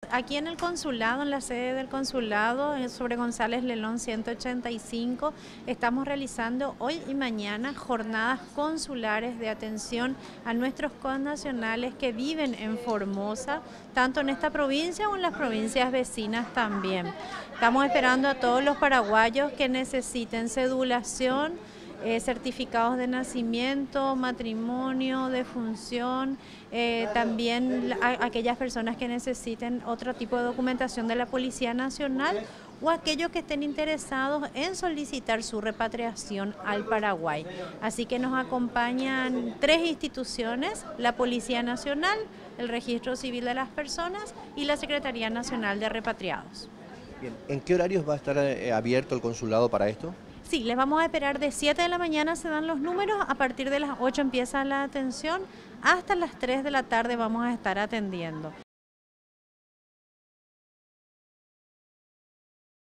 aquí en el consulado, en la sede del consulado, sobre González Lelón 185, estamos realizando hoy y mañana jornadas consulares de atención a nuestros connacionales que viven en Formosa, tanto en esta provincia o en las provincias vecinas también. Estamos esperando a todos los paraguayos que necesiten cedulación, certificados de nacimiento, matrimonio, defunción, también aquellas personas que necesiten otro tipo de documentación de la Policía Nacional o aquellos que estén interesados en solicitar su repatriación al Paraguay. Así que nos acompañan 3 instituciones: la Policía Nacional, el Registro Civil de las Personas y la Secretaría Nacional de Repatriados. Bien, ¿en qué horarios va a estar abierto el consulado para esto? Sí, les vamos a esperar de 7 de la mañana, se dan los números, a partir de las 8 empieza la atención, hasta las 3 de la tarde vamos a estar atendiendo.